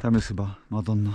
Tam jest chyba Madonna.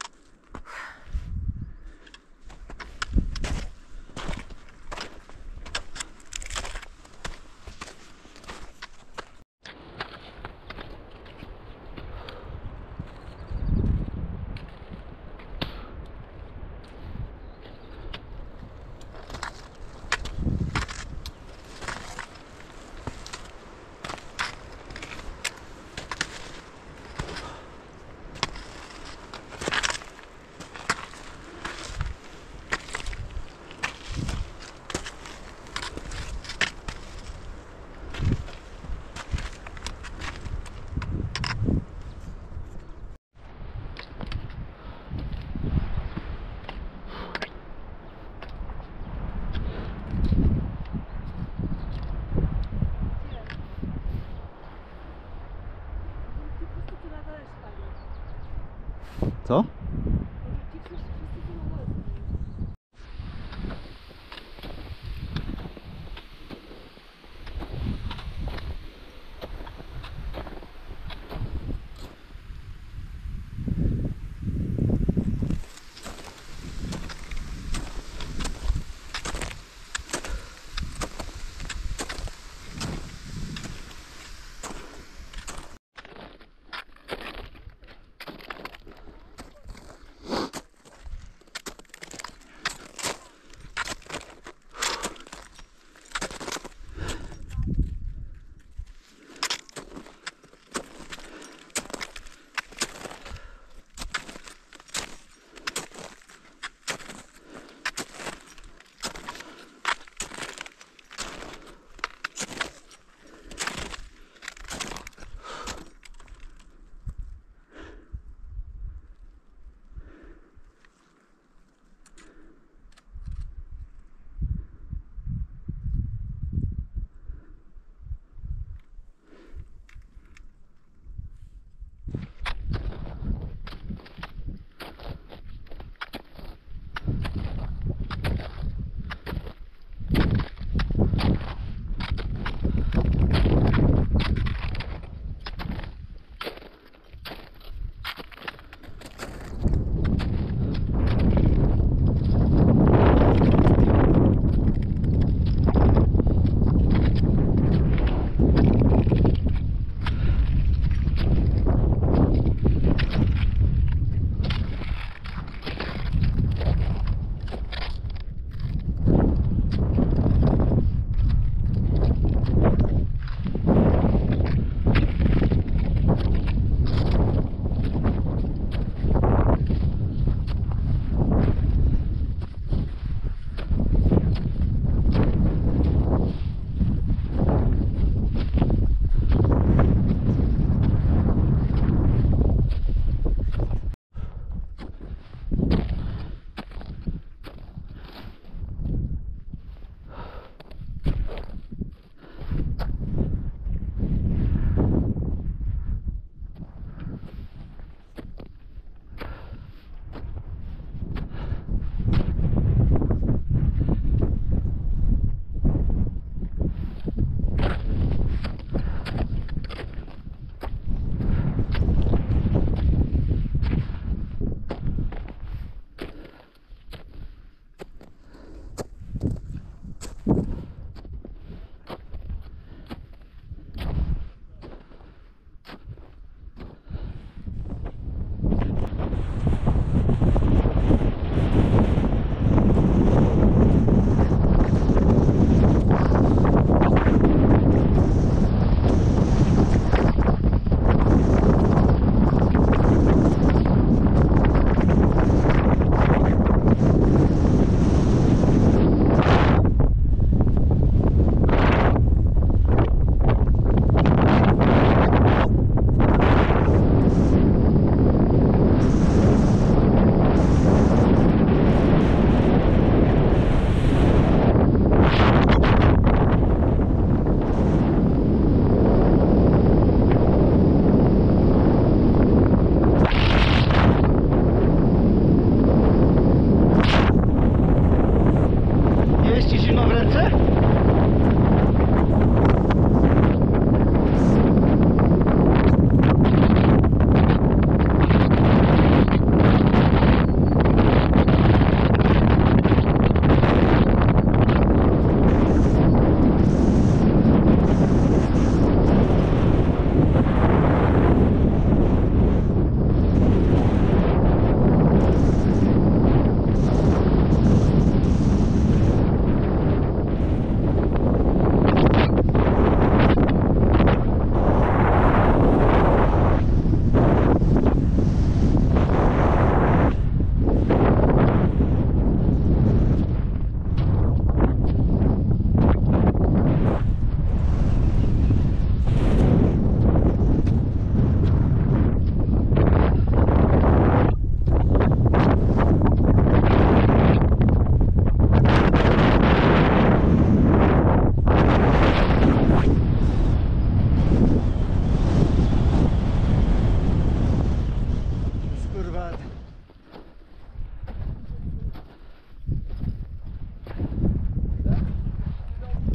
Co?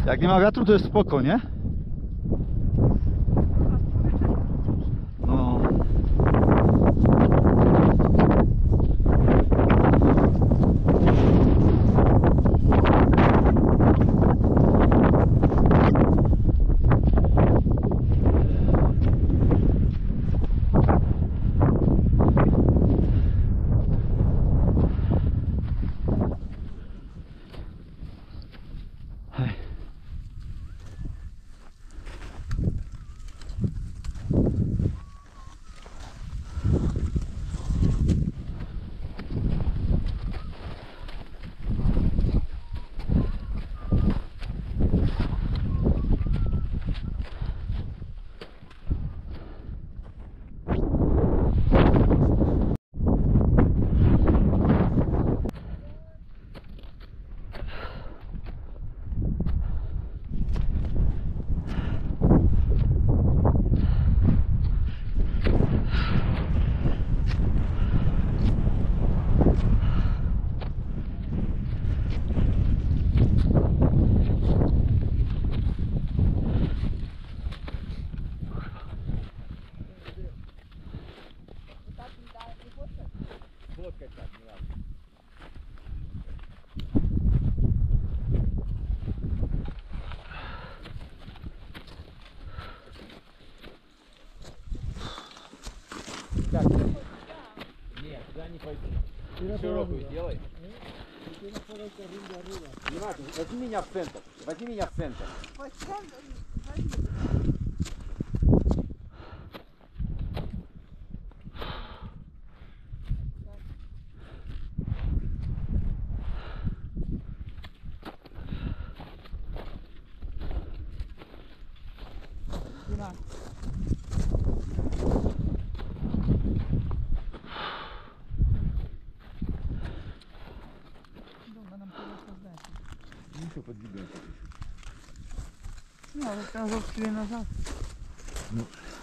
Jak nie ma wiatru, to jest spoko, nie? No. Нет, туда не пойду. Широкую сделай. Не надо, возьми меня в центр. Возьми меня в центр. Ну что, подвигаем пока чуть. Ну, вот разок шли назад. Ну.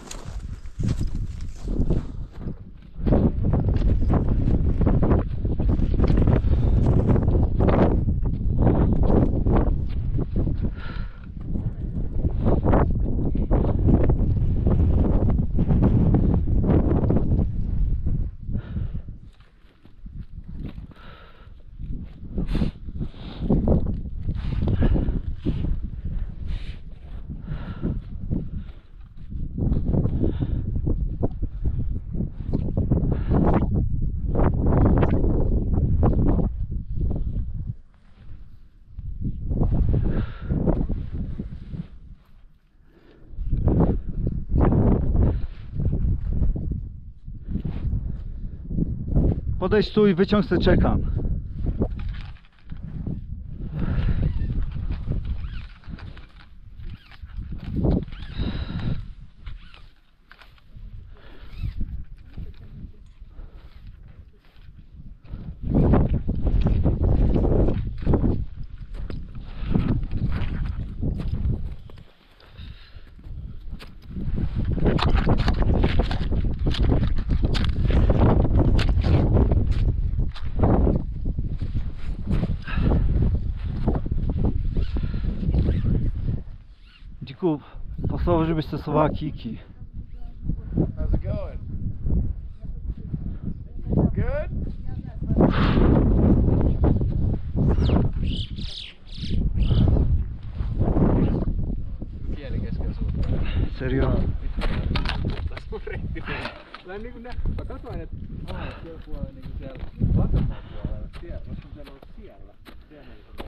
Podejdź tu i wyciąg se czekam. Dziku, pasowało, żebyś stosowała kiki. How's it going? Good? Pienikäs käy Serio? Mä en mä katsoin, että joku on niinku siellä vasemman puolella. Siellä, koska se on ollut siellä. Siellä on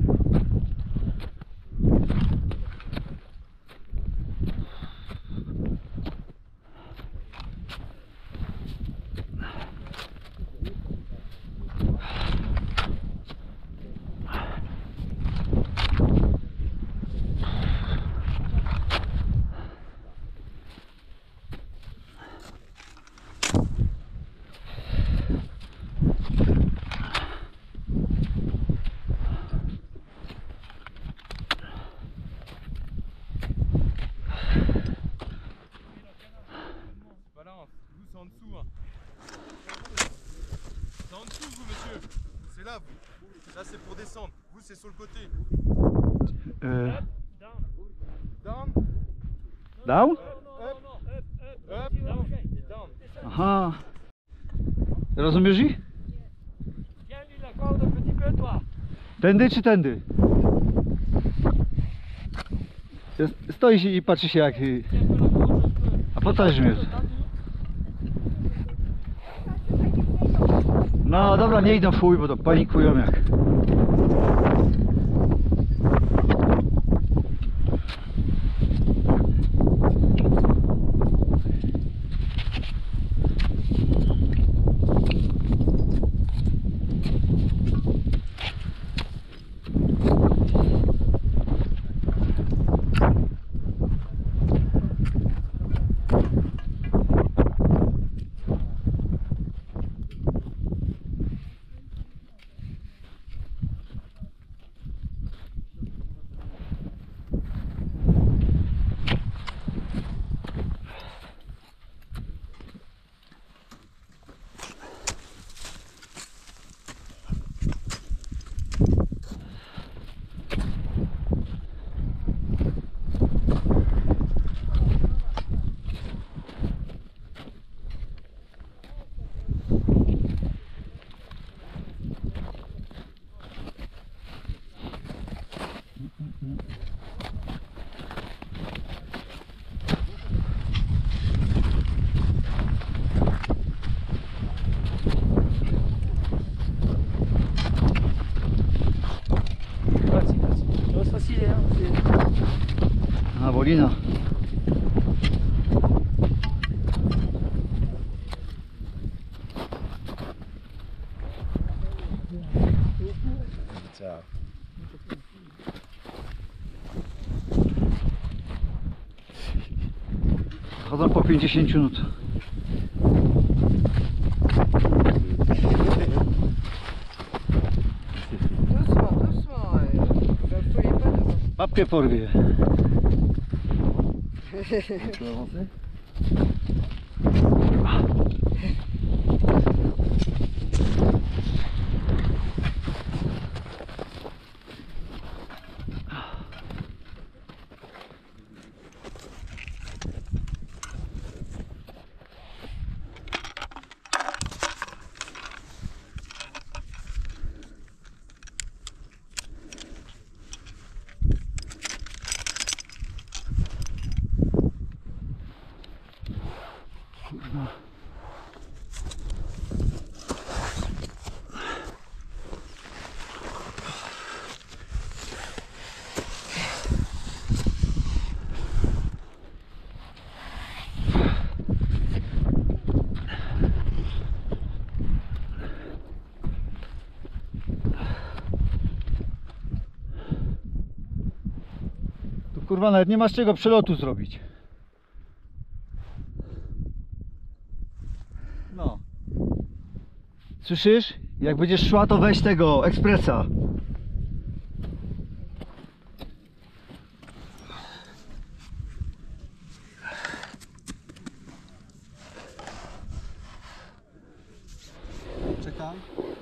en dessous. Hein. C'est en dessous, vous, monsieur. C'est là, vous. Là, c'est pour descendre. Vous, c'est sur le côté. Down. Down? Up. Down. Aha. Rozumiesz ich? Tędy czy tędy? Stoi się i patrzy się jak... A po co żmiesz? No dobra, nie idą w chuj, bo to panikują jak... C'est facile, hein. A, Bolina. Ciao. Chodzą po 50 minut. Doucement, doucement. Soyez pas devant. Babkę porwie. Tu peux avancer? Tu kurwa nawet nie masz czego przelotu zrobić. No. Słyszysz? Jak będziesz szła, to weź tego ekspresa. Czekaj.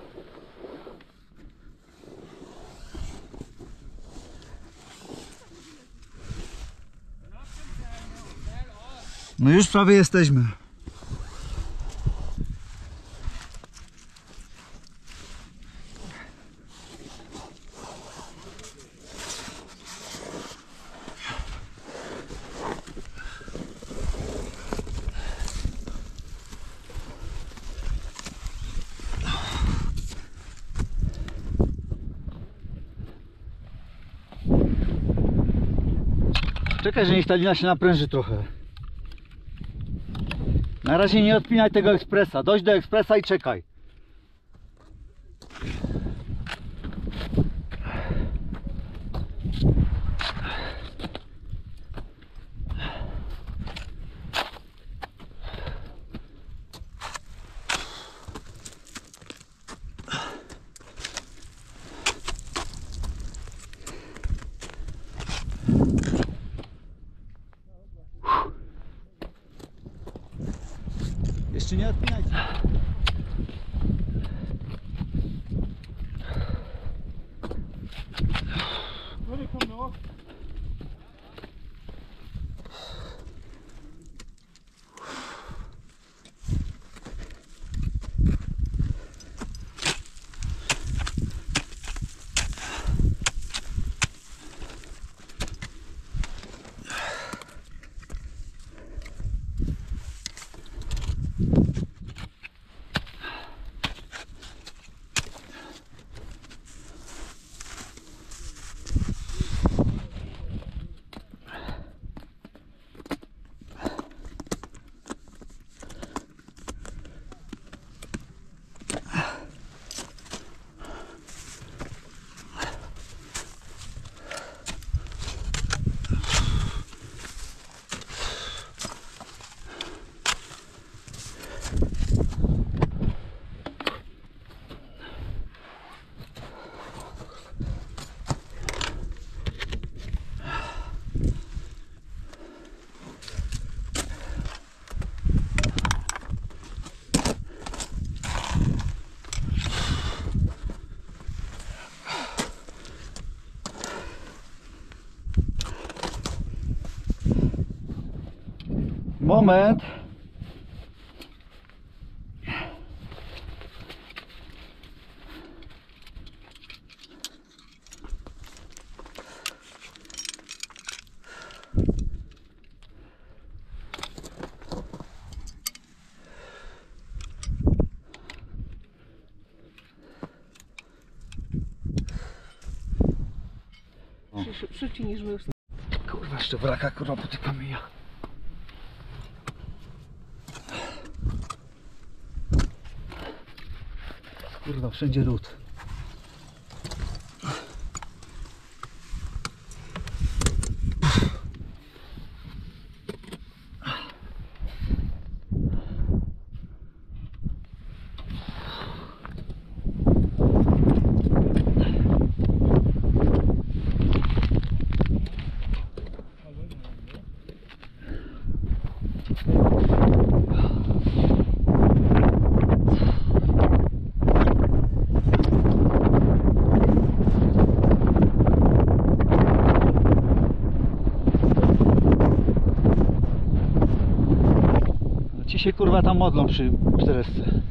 No już prawie jesteśmy. Czekaj, że niech ta lina się napręży trochę. Na razie nie odpinaj tego ekspresa. Dojdź do ekspresa i czekaj. Jeszcze nie odpinajcie. Allez, comme Moment. Szybciej niż my już. Kurwa, jeszcze wraka, kurwa, potykamy ja. Kurwa, wszędzie lód. Ci się kurwa tam modlą przy 400.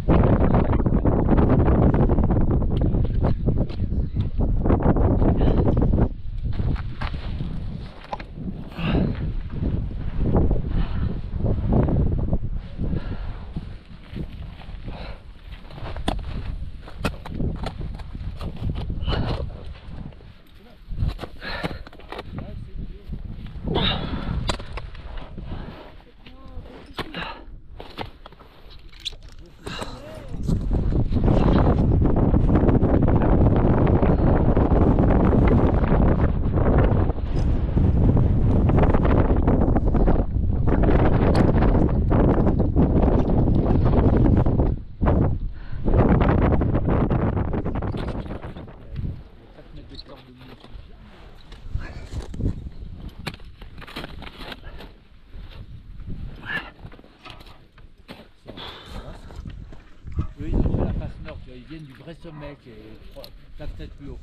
Eux, ils ont fait la face nord, tu vois, ils viennent du vrai sommet qui est 4 mètres plus haut.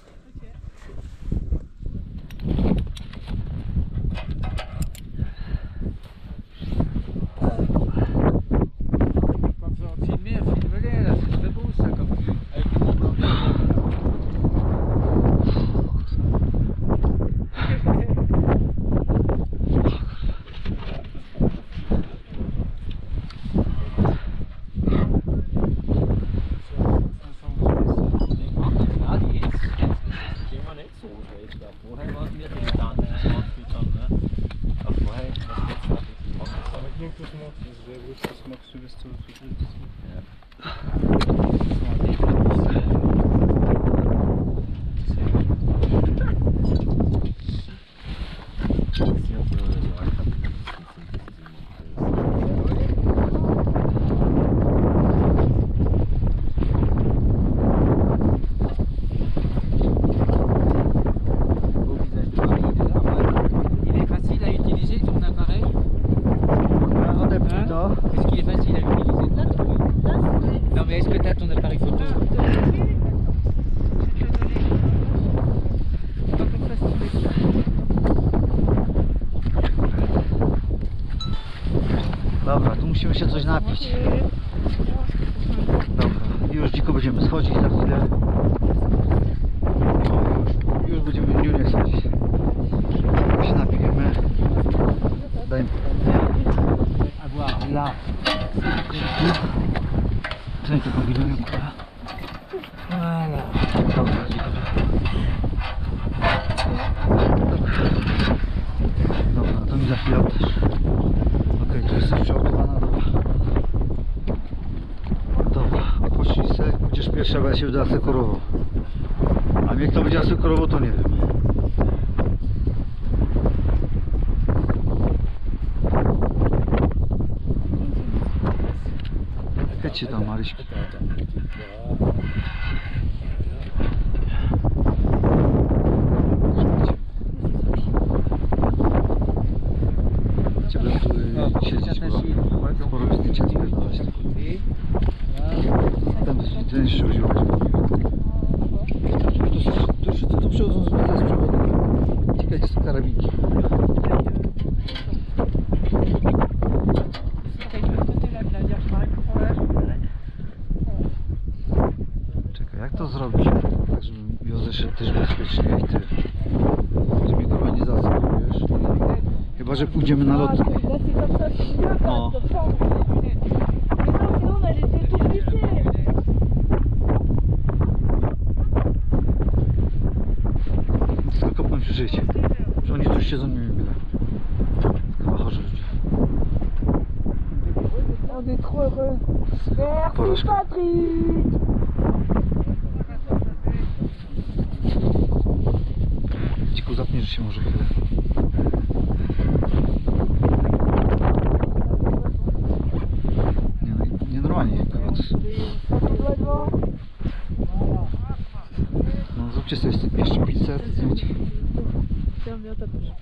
Quand vous en filmez, filmez-les là, c'est très beau ça, comme vue, avec le Mont Blanc. Il est facile à utiliser ton appareil? Est-ce qu'il est facile à utiliser? Non mais est-ce que tu as ton appareil photo? Dobra, tu musimy się coś napić. Dobra, już dziko będziemy schodzić za chwilę. O, już będziemy w dziurę schodzić. Się napijemy. Dajmy. À boire. par là. Tutaj to kombinuję, kurwa. Voilà. Dobra, to mi za chwilę oddasz. Okej, tu jest przeładowana, dobra. Dobra, odpocznij se, będziesz pierwsza, bo ja się uda asekorowo. A mnie kto będzie asekorowo, to nie wiem. Jak ci tam, Maryśki? Chciałbym tu siedzieć, bo sporo zdjęcia spierdalać. Tam jeszcze używać. To przychodzą z przewodem. Ciekawe, gdzie są karabinki. Czekaj, jak to zrobić? Tak, żeby wiozę szedł też bezpiecznie i ty. Żeby mnie kurwa nie zasypał, wiesz? Chyba, że pójdziemy na lot. Là, c'est comme ça, c'est mieux, Non. comme ça. Mais non, sinon on a les yeux tout plissés. Tylko powiem ci żyć. Że oni tu siedzą, nie wiem ile. Chyba chorzy ludzie. On est trop heureux. Merci Porażka. Patrick. Dziku, zapniesz się może chwilę. Nie, no, nienormalnie chyba. No zróbcie sobie jeszcze pizzę, zdjęć. Tiens, viens, t'as touché.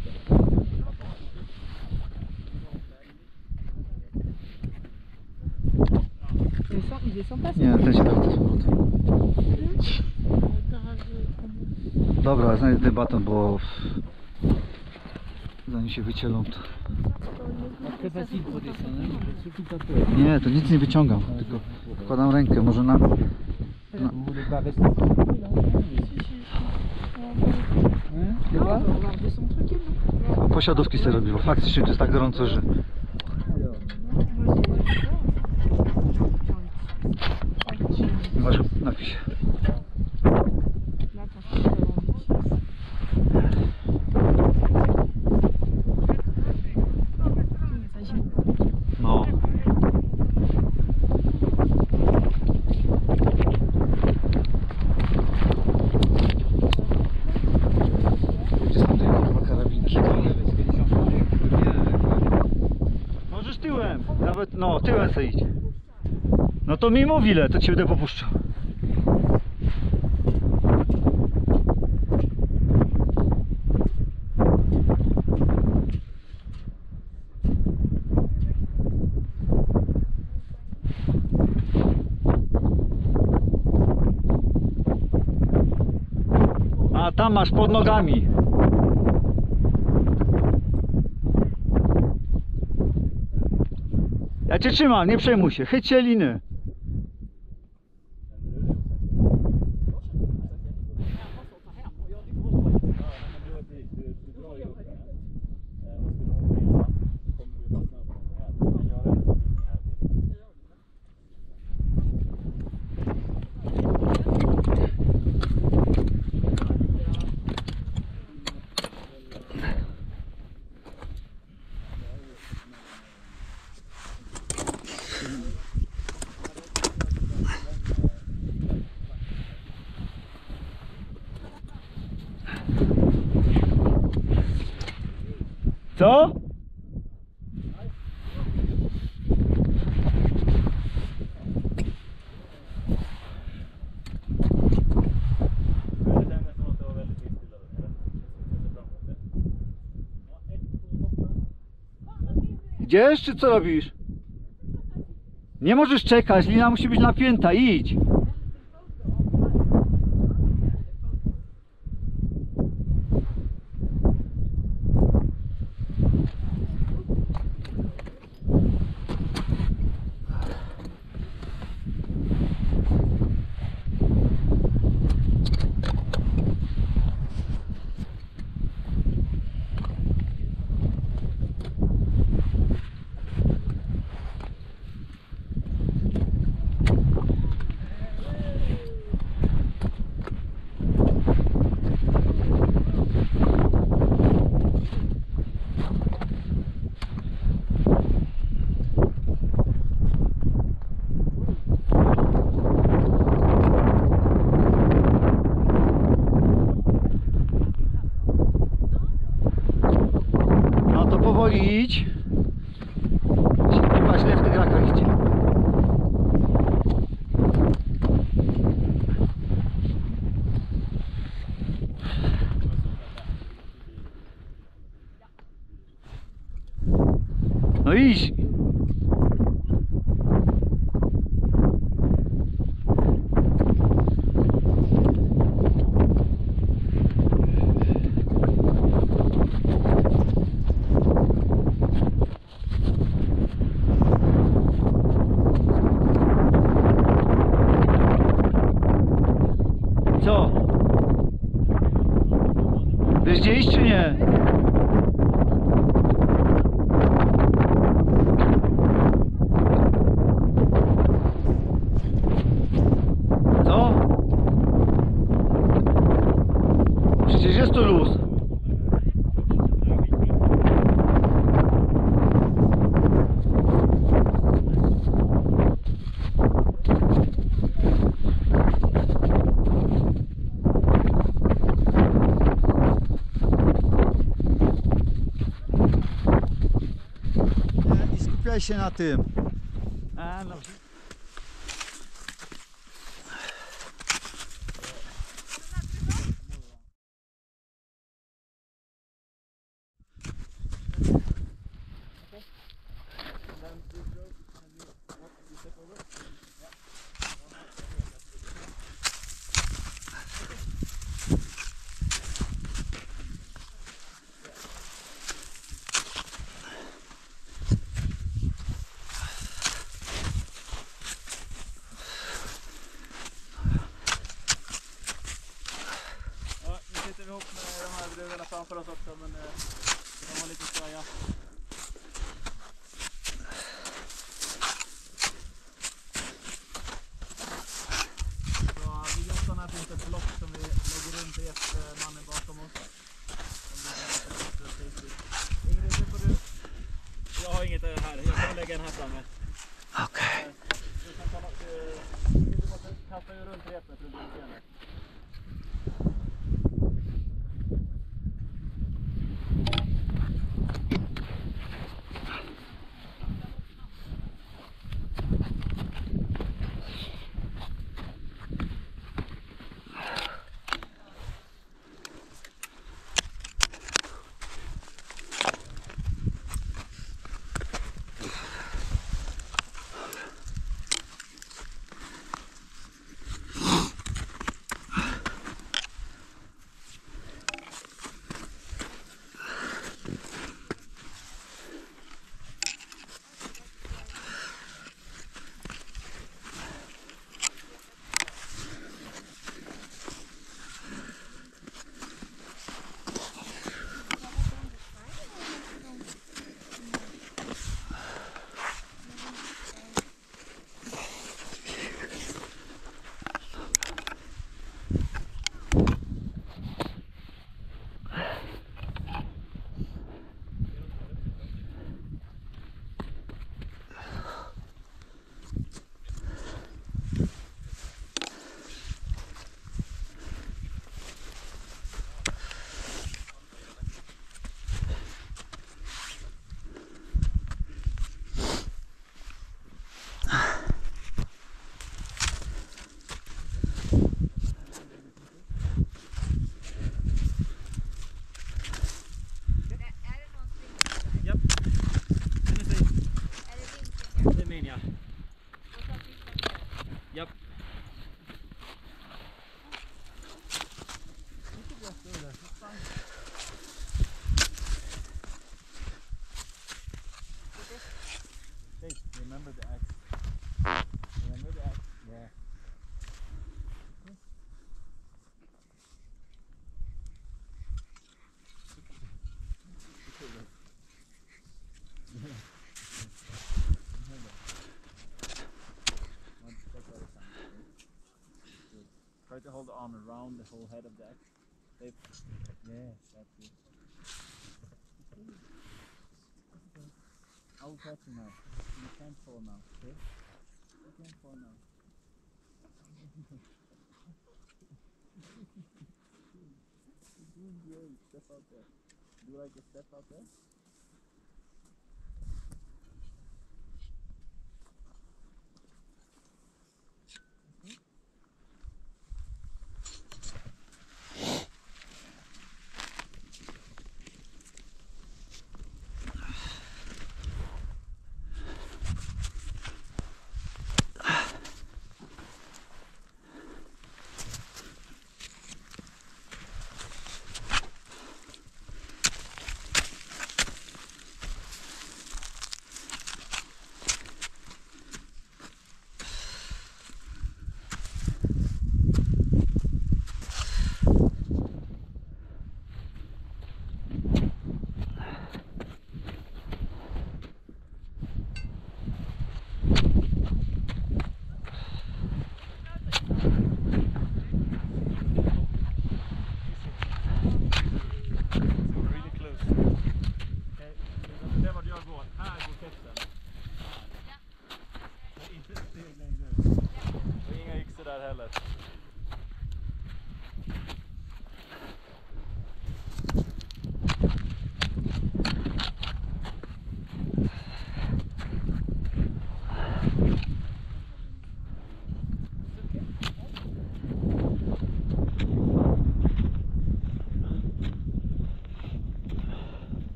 Il est sympa, Nie, ten się dał z powrotem. Dobra, znajdę ten baton, bo zanim się wycielą to... Très facile pour descendre, hein, surtout pas peur. Nie, to nic nie wyciągam, tylko wkładam rękę, może na... Vous voulez pas rester comme vous là? Hein? Tu vois? On va redescendre tranquille. A posiadówki sobie robiło. Faktycznie to jest tak gorąco, że... Masz napis. No. Gdzie są te kurwa karabinki? Możesz tyłem. Nawet, no, tyłem sobie idź. No to mi mów ile, to cię będę popuszczał. A tam masz pod nogami. Ja cię trzymam, nie przejmuj się. Chyć się liny. Co? Idziesz, czy co robisz? Nie możesz czekać, lina musi być napięta, idź. Opieraj się na tym. A, no. Ja, nu sitter vi ihop med de här brudarna framför oss också, men de har lite svaja. Så vid Jottarna finns ett block som vi lägger runt mannen bakom oss. Ingrid, nu får du... Jag har inget här, jag kommer lägga den här framme. Okej. Du kan ta något... Du måste kasta ju runt repet runt benet. Japp. Remember the axe. Remember the axe? Yeah. Try to hold the arm around the whole head of the axe. Yeah, that's it. I will catch you now. You can't fall now, okay? You can't fall now. You're doing great. Step out there. Do you like a step out there?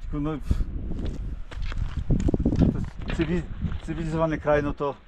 Maćku, no to jest cywilizowany kraj, no to